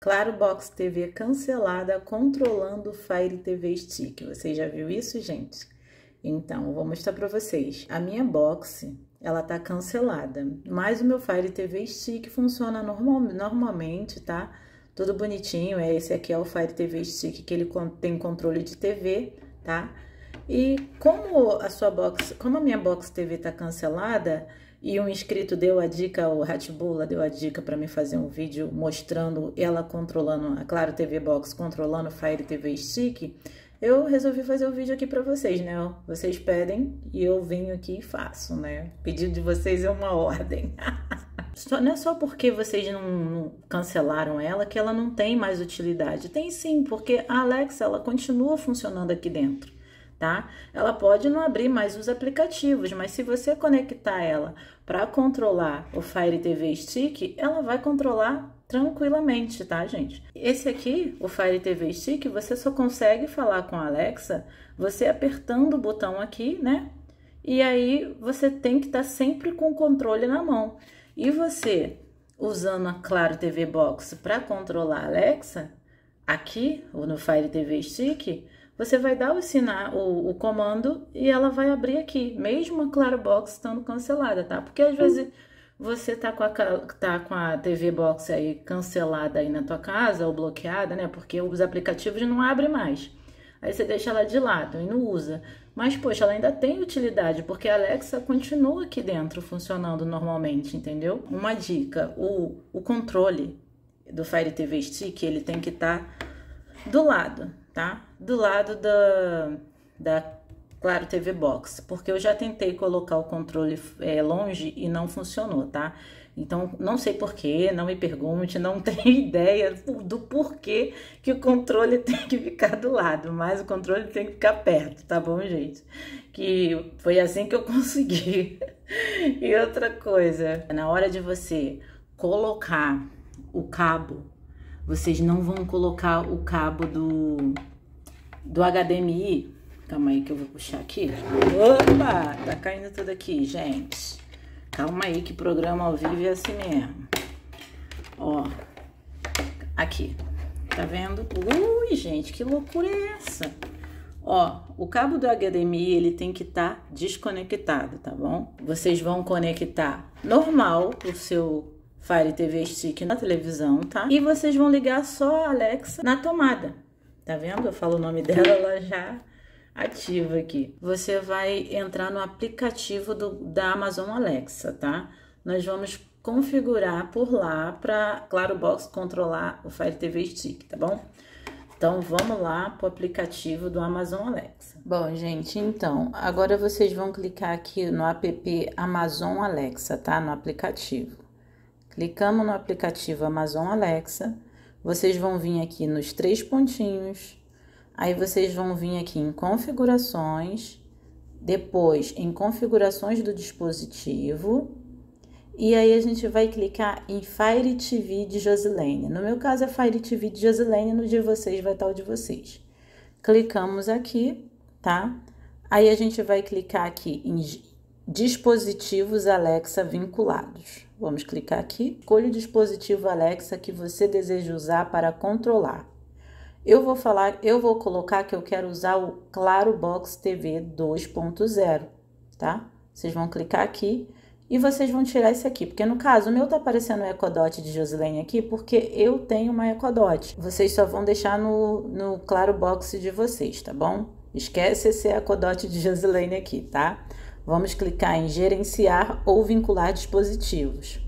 Claro Box TV cancelada, controlando o Fire TV Stick. Você já viu isso, gente? Então, eu vou mostrar para vocês. A minha box, ela tá cancelada, mas o meu Fire TV Stick funciona normalmente, tá? Tudo bonitinho. Esse aqui é o Fire TV Stick, que ele tem controle de TV, tá? E como a minha box TV tá cancelada, e um inscrito deu a dica, o Ratbula deu a dica para mim fazer um vídeo mostrando ela controlando a Claro TV Box, controlando o Fire TV Stick, eu resolvi fazer o vídeo aqui para vocês, né? Vocês pedem e eu venho aqui e faço, né? O pedido de vocês é uma ordem. Não é só porque vocês não cancelaram ela que ela não tem mais utilidade. Tem sim, porque a Alexa, ela continua funcionando aqui dentro. Tá? Ela pode não abrir mais os aplicativos, mas se você conectar ela para controlar o Fire TV Stick, ela vai controlar tranquilamente, tá, gente? Esse aqui, o Fire TV Stick, você só consegue falar com a Alexa você apertando o botão aqui, né? E aí você tem que estar sempre com o controle na mão. E você, usando a Claro TV Box para controlar a Alexa, aqui, ou no Fire TV Stick, você vai dar o comando e ela vai abrir aqui, mesmo a Claro Box estando cancelada, tá? Porque às vezes você tá com a TV Box aí cancelada aí na tua casa ou bloqueada, né? Porque os aplicativos não abrem mais. Aí você deixa ela de lado e não usa. Mas, poxa, ela ainda tem utilidade, porque a Alexa continua aqui dentro funcionando normalmente, entendeu? Uma dica, o controle do Fire TV Stick, ele tem que estar do lado, tá? Do lado da Claro TV Box, porque eu já tentei colocar o controle longe e não funcionou, tá? Então, não sei porquê, não me pergunte, não tenho ideia do porquê que o controle tem que ficar do lado, mas o controle tem que ficar perto, tá bom, gente? Que foi assim que eu consegui. E outra coisa, na hora de você colocar o cabo, vocês não vão colocar o cabo do HDMI. Calma aí que eu vou puxar aqui. Opa! Tá caindo tudo aqui, gente. Calma aí que programa ao vivo é assim mesmo. Ó. Aqui. Tá vendo? Ui, gente, que loucura é essa? Ó, o cabo do HDMI, ele tem que estar desconectado, tá bom? Vocês vão conectar normal o seu Fire TV Stick na televisão, tá? E vocês vão ligar só a Alexa na tomada. Tá vendo? Eu falo o nome dela, ela já ativa aqui. Você vai entrar no aplicativo da Amazon Alexa, tá? Nós vamos configurar por lá para Claro Box controlar o Fire TV Stick, tá bom? Então, vamos lá pro aplicativo do Amazon Alexa. Bom, gente, então, agora vocês vão clicar aqui no app Amazon Alexa, tá? No aplicativo. Clicamos no aplicativo Amazon Alexa, vocês vão vir aqui nos 3 pontinhos, aí vocês vão vir aqui em configurações, depois em configurações do dispositivo, e aí a gente vai clicar em Fire TV de Josilene. No meu caso é Fire TV de Josilene, no de vocês vai estar o de vocês. Clicamos aqui, tá? Aí a gente vai clicar aqui em dispositivos Alexa vinculados. Vamos clicar aqui. Escolha o dispositivo Alexa que você deseja usar para controlar. Eu vou colocar que eu quero usar o Claro Box TV 2.0, tá? Vocês vão clicar aqui e vocês vão tirar esse aqui, porque no caso o meu tá aparecendo o Echo Dot de Josilene aqui, porque eu tenho uma Echo Dot. Vocês só vão deixar no Claro Box de vocês, tá bom? Esquece esse Echo Dot de Josilene aqui, tá? Vamos clicar em gerenciar ou vincular dispositivos.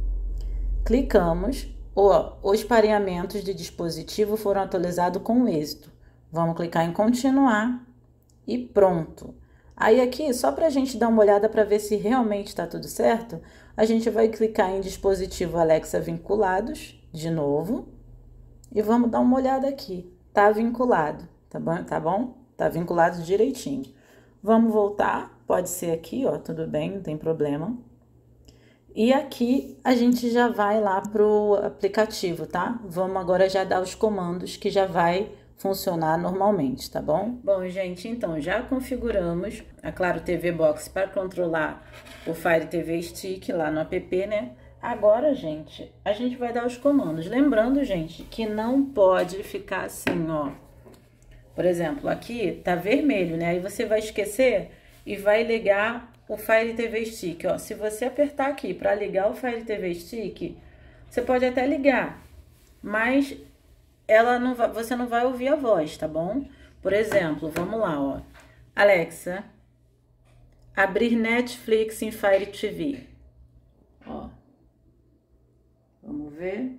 Clicamos. Os pareamentos de dispositivo foram atualizados com êxito. Vamos clicar em continuar e pronto. Aí aqui, só para a gente dar uma olhada para ver se realmente está tudo certo, a gente vai clicar em dispositivo Alexa vinculados, de novo, e vamos dar uma olhada aqui. Tá vinculado, tá bom? Tá bom? Tá vinculado direitinho. Vamos voltar, pode ser aqui, ó, tudo bem, não tem problema. E aqui a gente já vai lá pro aplicativo, tá? Vamos agora já dar os comandos que já vai funcionar normalmente, tá bom? Bom, gente, então já configuramos a Claro TV Box para controlar o Fire TV Stick lá no app, né? Agora, gente, a gente vai dar os comandos. Lembrando, gente, que não pode ficar assim, ó. Por exemplo, aqui tá vermelho, né? Aí você vai esquecer e vai ligar o Fire TV Stick, ó. Se você apertar aqui para ligar o Fire TV Stick, você pode até ligar, mas ela não vai, você não vai ouvir a voz, tá bom? Por exemplo, vamos lá, ó. Alexa, abrir Netflix em Fire TV. Ó. Vamos ver.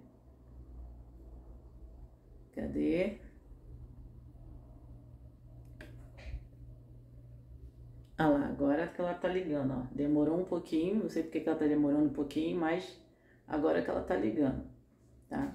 Cadê? Ah lá, agora que ela tá ligando, ó. Demorou um pouquinho, não sei porque que ela tá demorando um pouquinho, mas agora que ela tá ligando, tá?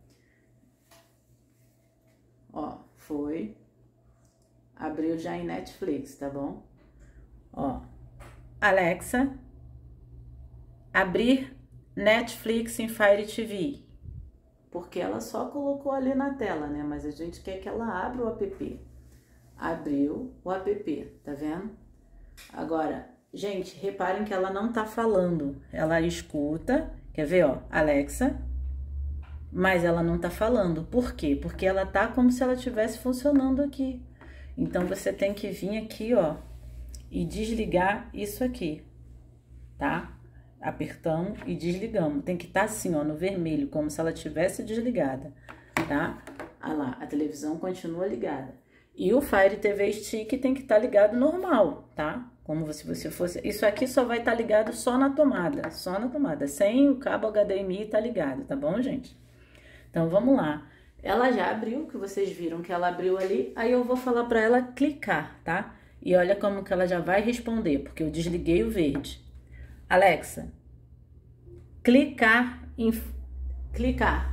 Ó, foi. Abriu já em Netflix, tá bom? Ó. Alexa, abrir Netflix em Fire TV. Porque ela só colocou ali na tela, né? Mas a gente quer que ela abra o app. Abriu o app, tá vendo? Agora, gente, reparem que ela não tá falando. Ela escuta, quer ver, ó, Alexa, mas ela não tá falando. Por quê? Porque ela tá como se ela estivesse funcionando aqui. Então, você tem que vir aqui, ó, e desligar isso aqui, tá? Apertamos e desligamos. Tem que estar assim, ó, no vermelho, como se ela tivesse desligada, tá? Ah lá, a televisão continua ligada. E o Fire TV Stick tem que estar ligado normal, tá? Como se você fosse... Isso aqui só vai estar ligado só na tomada, sem o cabo HDMI tá ligado, tá bom, gente? Então, vamos lá. Ela já abriu, que vocês viram que ela abriu ali, aí eu vou falar para ela clicar, tá? E olha como que ela já vai responder, porque eu desliguei o verde. Alexa, clicar em... Clicar.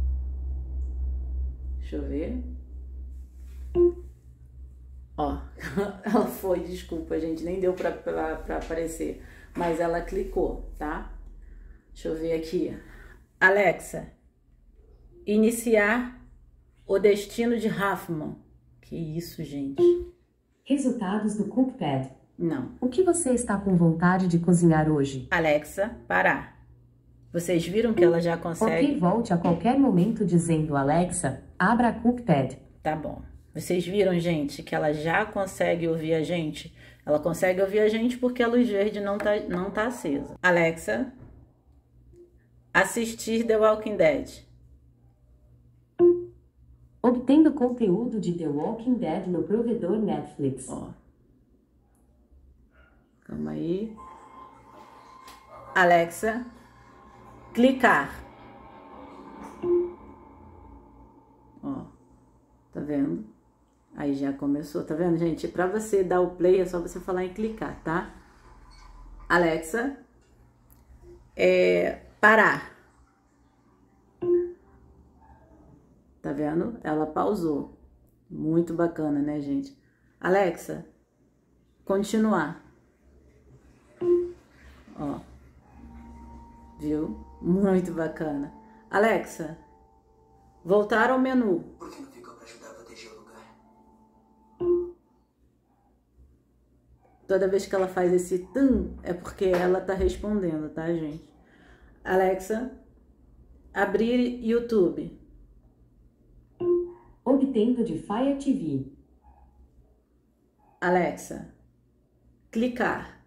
Deixa eu ver. Ó, ela foi, desculpa, gente, nem deu pra aparecer, mas ela clicou, tá? Deixa eu ver aqui. Alexa, iniciar o destino de Hoffman. Que isso, gente? Resultados do Cookpad. Não. O que você está com vontade de cozinhar hoje? Alexa, parar. Vocês viram que ela já consegue... Ok, volte a qualquer momento dizendo Alexa, abra Cookpad. Tá bom. Vocês viram, gente, que ela já consegue ouvir a gente? Ela consegue ouvir a gente porque a luz verde não tá acesa. Alexa, assistir The Walking Dead. Obtendo conteúdo de The Walking Dead no provedor Netflix. Ó. Calma aí. Alexa, clicar. Ó. Tá vendo? Aí já começou, tá vendo, gente? Pra você dar o play, é só você falar em clicar, tá? Alexa, parar. Tá vendo? Ela pausou. Muito bacana, né, gente? Alexa, continuar. Ó. Viu? Muito bacana. Alexa, voltar ao menu. Por que não ficou pra ajudar a proteger o lugar? Toda vez que ela faz esse tum, é porque ela tá respondendo, tá, gente? Alexa, abrir YouTube. Obtendo de Fire TV. Alexa, clicar.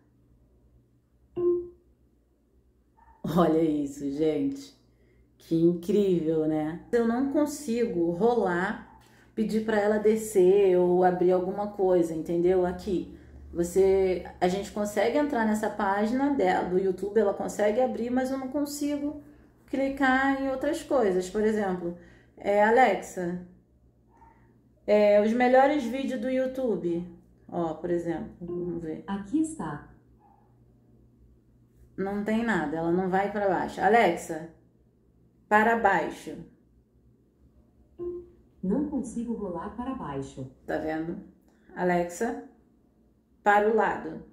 Olha isso, gente. Que incrível, né? Eu não consigo rolar, pedir para ela descer ou abrir alguma coisa, entendeu? Aqui, a gente consegue entrar nessa página dela, do YouTube, ela consegue abrir, mas eu não consigo clicar em outras coisas. Por exemplo, Alexa, os melhores vídeos do YouTube. Ó, por exemplo, vamos ver. Aqui está. Não tem nada, ela não vai para baixo. Alexa, para baixo. Não consigo rolar para baixo. Tá vendo? Alexa, para o lado.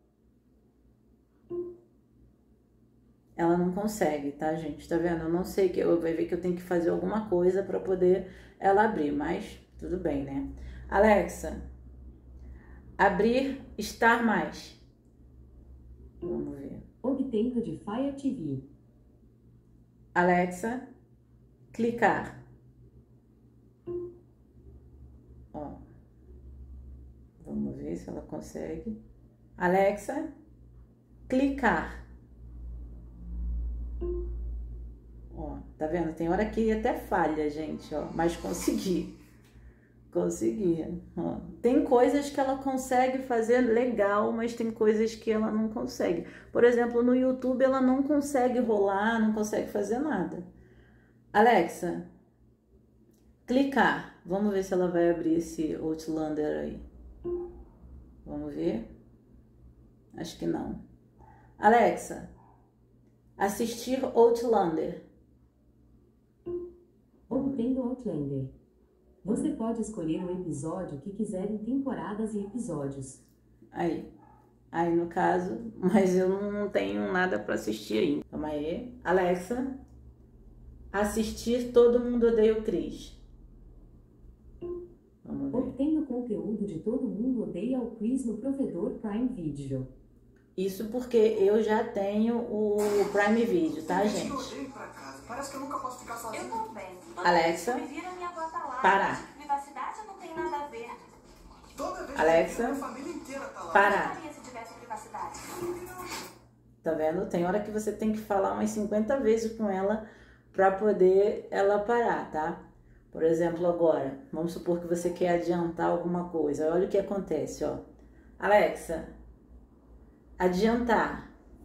Ela não consegue, tá, gente? Tá vendo? Eu não sei, que eu vai ver que eu tenho que fazer alguma coisa para poder ela abrir, mas tudo bem, né? Alexa, abrir Star Mais. Vamos ver. Obtendo de Fire TV. Alexa, clicar. Ó, vamos ver se ela consegue. Alexa, clicar. Ó, tá vendo? Tem hora que até falha, gente, ó, mas consegui. Consegui. Ó. Tem coisas que ela consegue fazer legal, mas tem coisas que ela não consegue. Por exemplo, no YouTube ela não consegue rolar, não consegue fazer nada. Alexa, clicar. Vamos ver se ela vai abrir esse Outlander aí. Vamos ver. Acho que não. Alexa, assistir Outlander. Obtendo Outlander. Você pode escolher o episódio que quiser em temporadas e episódios. Aí no caso, mas eu não tenho nada para assistir ainda. Calma aí. Alexa, assistir Todo Mundo Odeia o Chris. Vamos ver. Obtendo conteúdo de Todo Mundo Odeia o Chris no provedor Prime Video. Isso porque eu já tenho o Prime Video, tá, gente? Eu odeio ir pra casa. Parece que eu nunca posso ficar sozinho. Eu também. Alexa, Me vira minha bota lá. parar. Privacidade não tem nada a ver. Toda vez Alexa, que eu vejo, a família inteira tá lá. parar. Faria se tivesse privacidade. Tá vendo? Tem hora que você tem que falar umas 50 vezes com ela para poder ela parar, tá? Por exemplo, agora, vamos supor que você quer adiantar alguma coisa. Olha o que acontece, ó. Alexa, adiantar.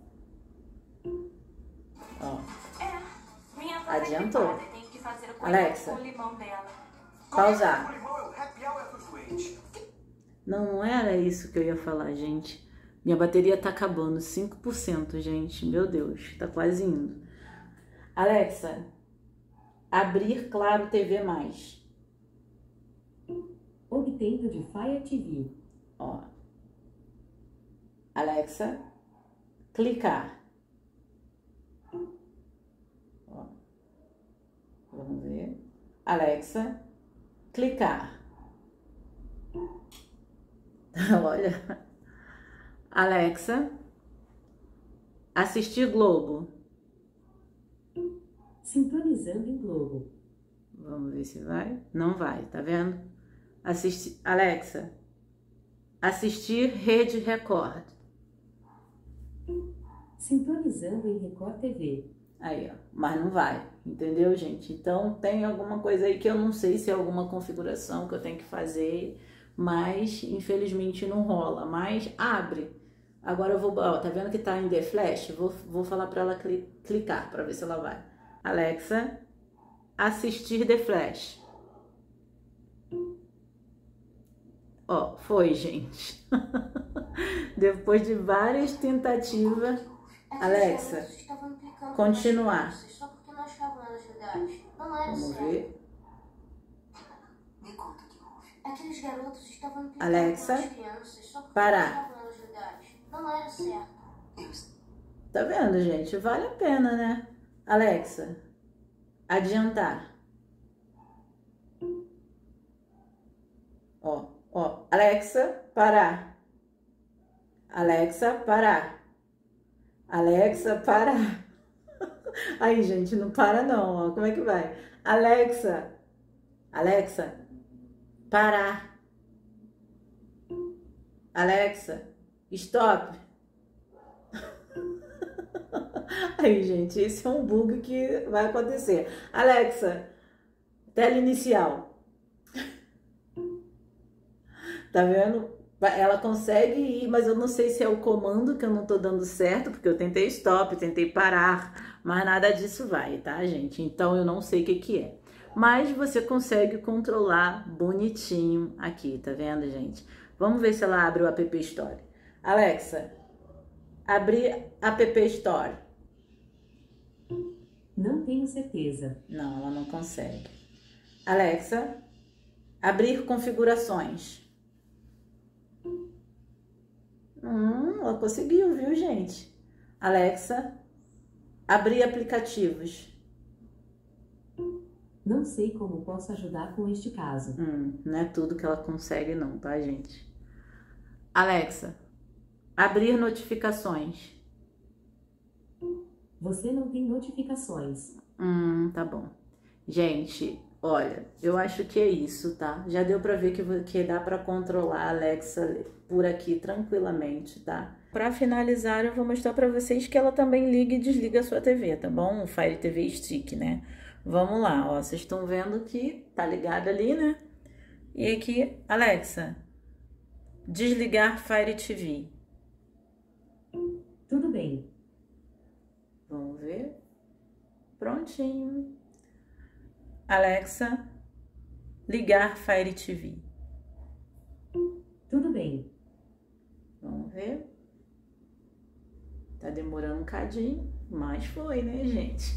Ó, Minha avó adiantou. é gripada e tenho que fazer o Alexa, com o limão dela. pausar. O limão é o happy hour dos doentes. Não era isso que eu ia falar, gente. Minha bateria tá acabando, 5%, gente. Meu Deus, tá quase indo. Alexa, abrir Claro TV+. Obtendo de Fire TV. Ó. Alexa, clicar. Ó. Vamos ver. Alexa, clicar. Olha. Alexa, assistir Globo. Sintonizando em Globo. Vamos ver se vai. Não vai, tá vendo? Alexa, assistir Rede Record. Sintonizando em Record TV. Aí, ó. Mas não vai, entendeu, gente? Então, tem alguma coisa aí que eu não sei se é alguma configuração que eu tenho que fazer, mas, infelizmente, não rola. Mas, abre. Agora eu vou... Ó, tá vendo que tá em The Flash? Vou falar pra ela clicar, pra ver se ela vai. Alexa, assistir The Flash. Ó, foi, gente. Depois de várias tentativas... Alexa, continuar. Só porque nós estávamos de idade. Não era Vamos certo. ver. Me conta o que houve. Aqueles garotos estavam implicando Alexa, com as crianças só porque parar. nós estávamos de idade. Não era certo. Tá vendo, gente? Vale a pena, né? Alexa, adiantar. Ó. Alexa, parar. Alexa, parar. Alexa, parar. Aí, gente, não para não, ó. Como é que vai? Alexa, parar. Alexa, stop. Aí, gente, esse é um bug que vai acontecer. Alexa, tela inicial. Tá vendo? Ela consegue ir, mas eu não sei se é o comando que eu não tô dando certo, porque eu tentei stop, tentei parar, mas nada disso vai, tá, gente? Então eu não sei o que é. Mas você consegue controlar bonitinho aqui, tá vendo, gente? Vamos ver se ela abre o App Store. Alexa, abrir App Store. Não tenho certeza. Não, ela não consegue. Alexa, abrir configurações. Ela conseguiu, viu, gente? Alexa, abrir aplicativos. Não sei como posso ajudar com este caso. Não é tudo que ela consegue não, tá, gente? Alexa, abrir notificações. Você não tem notificações. Tá bom. Gente, olha, eu acho que é isso, tá? Já deu pra ver que dá pra controlar a Alexa por aqui tranquilamente, tá? Pra finalizar, eu vou mostrar pra vocês que ela também liga e desliga a sua TV, tá bom? O Fire TV Stick, né? Vamos lá, ó. Vocês estão vendo que tá ligado ali, né? E aqui, Alexa, desligar Fire TV. Tudo bem. Vamos ver. Prontinho. Alexa, ligar Fire TV. Tudo bem. Vamos ver. Tá demorando um cadinho, mas foi, né, gente?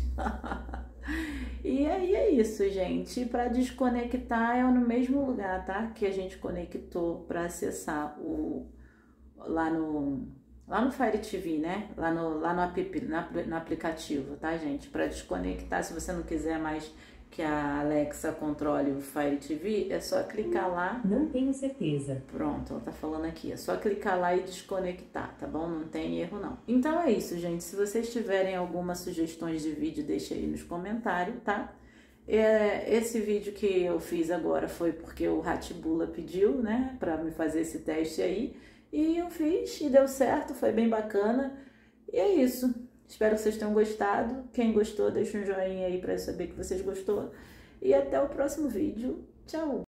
E aí é isso, gente. Para desconectar é no mesmo lugar, tá? Que a gente conectou para acessar lá no Fire TV, né? Lá no app, no aplicativo, tá, gente? Para desconectar, se você não quiser mais que a Alexa controle o Fire TV, é só clicar lá. Não tenho certeza. Pronto, ela tá falando aqui. É só clicar lá e desconectar, tá bom? Não tem erro, não. Então é isso, gente. Se vocês tiverem algumas sugestões de vídeo, deixa aí nos comentários, tá? Esse vídeo que eu fiz agora foi porque o Ratibula pediu, né? Pra me fazer esse teste aí. E eu fiz e deu certo, foi bem bacana. E é isso. Espero que vocês tenham gostado. Quem gostou, deixa um joinha aí pra eu saber que vocês gostou. E até o próximo vídeo. Tchau!